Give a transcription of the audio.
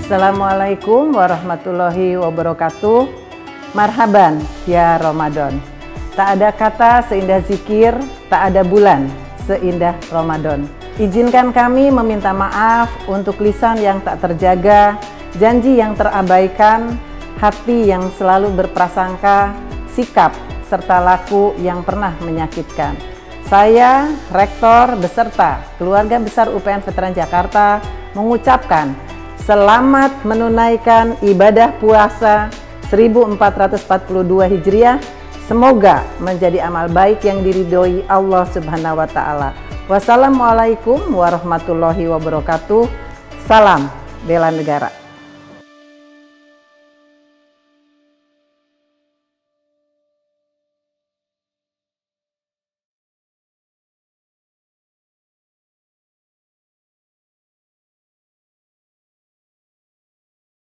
Assalamualaikum warahmatullahi wabarakatuh. Marhaban ya Ramadan. Tak ada kata seindah zikir, tak ada bulan seindah Ramadan. Izinkan kami meminta maaf untuk lisan yang tak terjaga, janji yang terabaikan, hati yang selalu berprasangka, sikap serta laku yang pernah menyakitkan. Saya, Rektor beserta keluarga besar UPN Veteran Jakarta mengucapkan selamat menunaikan ibadah puasa 1442 Hijriah. Semoga menjadi amal baik yang diridhoi Allah Subhanahu wa Ta'ala. Wassalamualaikum warahmatullahi wabarakatuh. Salam bela negara.